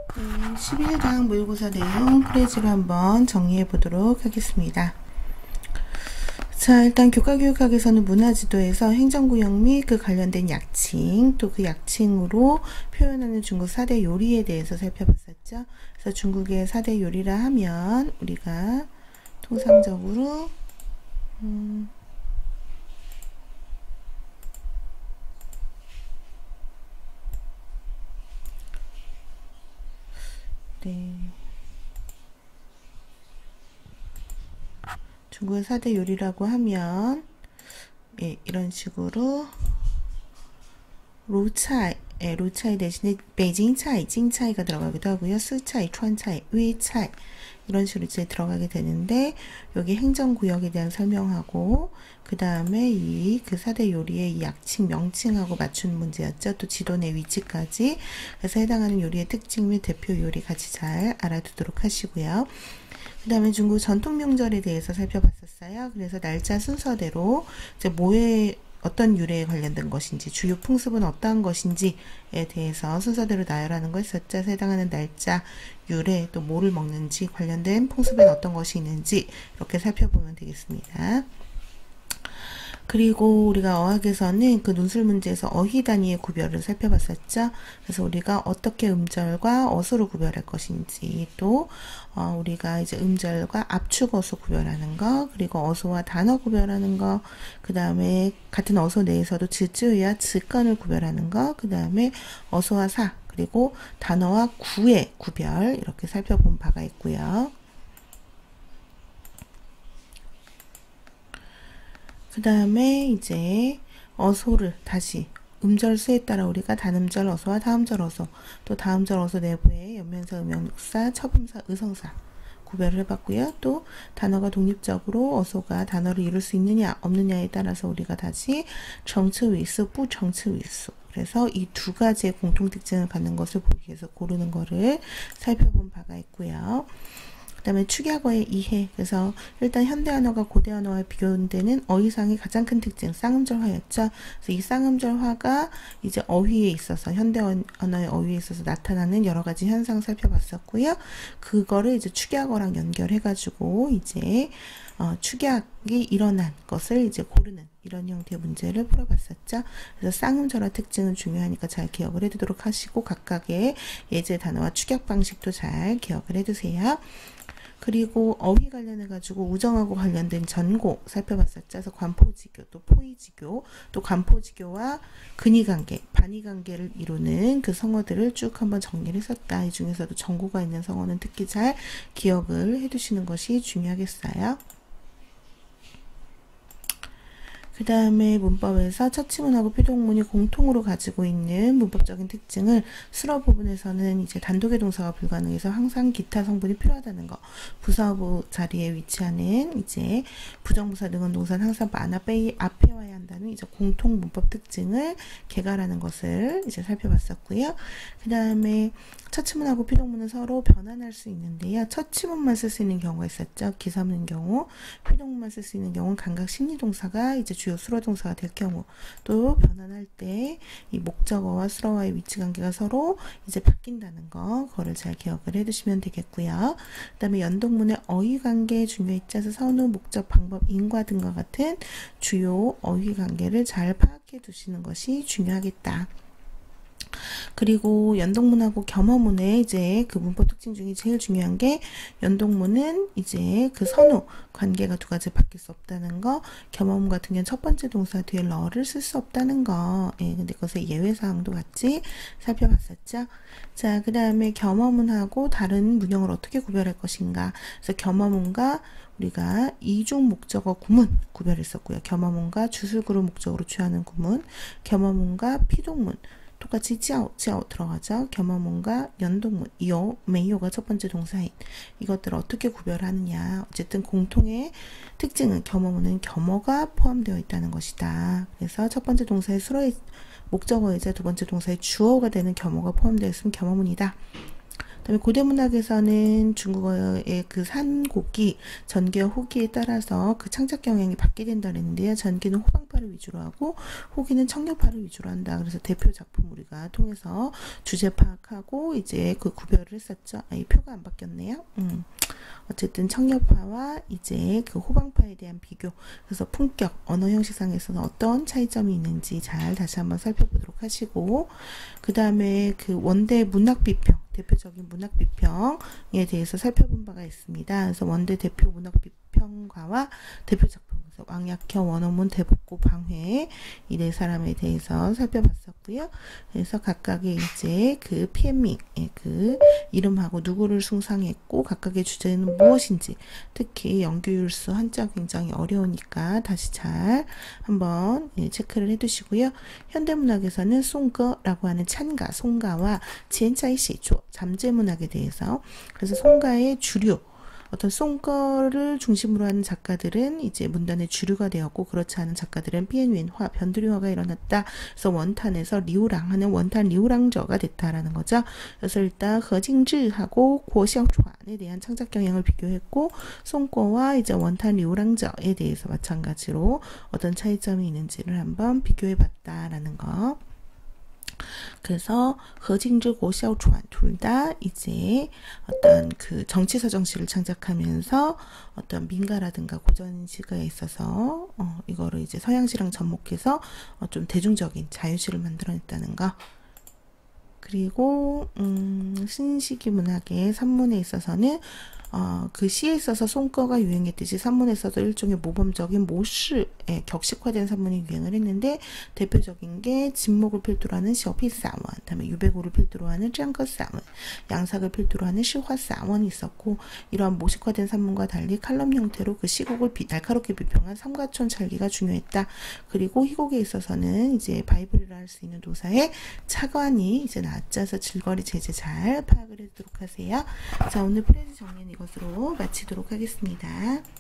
11강 모의고사 내용 프레이즈로 한번 정리해 보도록 하겠습니다. 자, 일단 교과교육학에서는 문화지도에서 행정구역 및 그 관련된 약칭, 또 그 약칭으로 표현하는 중국 4대 요리에 대해서 살펴봤었죠. 그래서 중국의 4대 요리라 하면 우리가 통상적으로 중국의 4대 요리라고 하면 이런 식으로 로차이, 로차이 대신에 베이징차이, 징차이가 들어가기도 하고요. 스차이,川차이, 위차이 이런 식으로 이제 들어가게 되는데 여기 행정구역에 대한 설명하고 그 다음에 그 4대 요리의 이 약칭, 명칭하고 맞추는 문제였죠. 또 지도 내 위치까지. 그래서 해당하는 요리의 특징 및 대표 요리 같이 잘 알아두도록 하시고요. 그 다음에 중국 전통 명절에 대해서 살펴봤었어요. 그래서 날짜 순서대로 이제 어떤 유래에 관련된 것인지, 주요 풍습은 어떠한 것인지에 대해서 순서대로 나열하는 거 있었죠. 해당하는 날짜, 유래, 또 뭐를 먹는지 관련된 풍습에는 어떤 것이 있는지 이렇게 살펴보면 되겠습니다. 그리고 우리가 어학에서는 그 논술 문제에서 어휘 단위의 구별을 살펴봤었죠. 그래서 우리가 어떻게 음절과 어소를 구별할 것인지, 또 우리가 이제 음절과 압축 어소 구별하는 거, 그리고 어소와 단어 구별하는 거, 그 다음에 같은 어소 내에서도 지쯔야 즈건을 구별하는 거, 그 다음에 어소와 사, 그리고 단어와 구의 구별 이렇게 살펴본 바가 있고요. 그 다음에 이제 어소를 다시 음절수에 따라 우리가 단음절 어소와 다음절 어소, 또 다음절 어소 내부에 연면사, 음역사, 첩음사, 의성사 구별을 해봤고요. 또 단어가 독립적으로 어소가 단어를 이룰 수 있느냐 없느냐에 따라서 우리가 다시 정치위수, 부정치위수, 그래서 이 두 가지의 공통특징을 갖는 것을 보기 위해서 고르는 거를 살펴본 바가 있고요. 그 다음에 축약어의 이해. 그래서 일단 현대 언어가 고대 언어와 비교되는 어휘상의 가장 큰 특징, 쌍음절화였죠. 그래서 이 쌍음절화가 이제 어휘에 있어서, 현대 언어의 어휘에 있어서 나타나는 여러 가지 현상 살펴봤었고요. 그거를 이제 축약어랑 연결해가지고 이제 축약이 일어난 것을 이제 고르는 이런 형태의 문제를 풀어봤었죠. 그래서 쌍음절화 특징은 중요하니까 잘 기억을 해두도록 하시고 각각의 예제 단어와 축약 방식도 잘 기억을 해두세요. 그리고 어휘 관련해가지고 우정하고 관련된 전고 살펴봤었죠. 그래서 관포지교, 또 포의지교, 또 관포지교와 근위관계, 반의관계를 이루는 그 성어들을 쭉 한번 정리를 했었다. 이 중에서도 전고가 있는 성어는 특히 잘 기억을 해두시는 것이 중요하겠어요. 그 다음에 문법에서 첫 지문하고 피동문이 공통으로 가지고 있는 문법적인 특징을 수러 부분에서는 이제 단독의 동사가 불가능해서 항상 기타 성분이 필요하다는 거, 부사부 자리에 위치하는 이제 부정부사 능은 동사는 항상 만화 빼이 앞에 와야 한다는 이제 공통 문법 특징을 개괄하는 것을 이제 살펴봤었고요. 그 다음에 첫 지문하고 피동문은 서로 변환할 수 있는데요. 첫 지문만 쓸 수 있는 경우가 있었죠. 기사문인 경우, 피동문만 쓸 수 있는 경우는 감각 심리동사가 이제 주요 수로동사가 될 경우, 또 변환할 때 이 목적어와 수로와의 위치관계가 서로 이제 바뀐다는 거, 그거를 잘 기억을 해두시면 되겠고요. 그 다음에 연동문의 어휘관계 중요했죠. 선호, 목적, 방법, 인과 등과 같은 주요 어휘관계를 잘 파악해 두시는 것이 중요하겠다. 그리고 연동문하고 겸허문의 이제 그 문법 특징 중에 제일 중요한 게, 연동문은 이제 그 선호 관계가 두 가지 바뀔 수 없다는 거, 겸허문 같은 경우는 첫 번째 동사 뒤에 러를 쓸 수 없다는 거. 근데 그것의 예외사항도 같이 살펴봤었죠. 자, 그 다음에 겸허문하고 다른 문형을 어떻게 구별할 것인가. 그래서 겸허문과 우리가 이중 목적어 구문 구별했었고요. 겸허문과 주술그룹 목적으로 취하는 구문, 겸허문과 피동문 똑같이 찌아오 들어가죠. 겸허문과 연동문, 이어, 메이오가 첫 번째 동사인 이것들을 어떻게 구별하느냐. 어쨌든 공통의 특징은 겸허문은 겸허가 포함되어 있다는 것이다. 그래서 첫 번째 동사의 수로의 목적어이자 두 번째 동사의 주어가 되는 겸허가 포함되어 있으면 겸허문이다. 그다음에 고대 문학에서는 중국어의 그 산곡기, 전기와 호기에 따라서 그 창작 경향이 바뀌게 된다 그랬는데요. 전기는 호방파를 위주로 하고 호기는 청력파를 위주로 한다. 그래서 대표 작품 우리가 통해서 주제 파악하고 이제 그 구별을 했었죠. 이 표가 안 바뀌었네요. 어쨌든 청력파와 이제 그 호방파에 대한 비교. 그래서 품격, 언어 형식상에서는 어떤 차이점이 있는지 잘 다시 한번 살펴보도록 하시고, 그 다음에 그 원대 문학 비평, 대표적인 문학 비평에 대해서 살펴본 바가 있습니다. 그래서 원대 대표 문학 비평가와 대표 작품, 그래서 왕약형, 원어문, 대복고, 방회 이 네 사람에 대해서 살펴봤었고요. 그래서 각각의 이제 그 피엠밍, 그 이름하고 누구를 숭상했고 각각의 주제는 무엇인지, 특히 연교율수 한자 굉장히 어려우니까 다시 잘 한번 체크를 해두시고요. 현대문학에서는 송거라고 하는 찬가, 송가와 지엔차이 시조, 잠재문학에 대해서, 그래서 송가의 주류, 어떤 송거를 중심으로 하는 작가들은 이제 문단의 주류가 되었고, 그렇지 않은 작가들은 비엔윈화, 변두리화가 일어났다. 그래서 원탄에서 리우랑 하는 원탄 리우랑저가 됐다라는 거죠. 그래서 일단 허징즈하고 고시영초안에 대한 창작 경향을 비교했고, 송거와 이제 원탄 리우랑저에 대해서 마찬가지로 어떤 차이점이 있는지를 한번 비교해 봤다라는 거. 그래서 허징즈 고시오추안 둘 다 이제 어떤 그 정치서정시를 창작하면서 어떤 민가라든가 고전시가에 있어서 이거를 이제 서양시랑 접목해서 좀 대중적인 자유시를 만들어냈다는 거. 그리고 신시기 문학의 산문에 있어서는 그 시에 있어서 송거가 유행했듯이 산문에 있어서 일종의 모범적인 모시의 격식화된 산문이 유행을 했는데, 대표적인 게 진목을 필두로 하는 시어피사원, 다음에 유배고를 필두로 하는 짱거사원, 양삭을 필두로 하는 시화사원이 있었고, 이러한 모식화된 산문과 달리 칼럼 형태로 그 시곡을 날카롭게 비평한 삼가촌 찰기가 중요했다. 그리고 희곡에 있어서는 이제 바이블이라 할 수 있는 도사의 차관이 이제 낮자서 질거리 제재 잘 파악을 해두도록 하세요. 자, 오늘 프레즈 정리는 이것으로 마치도록 하겠습니다.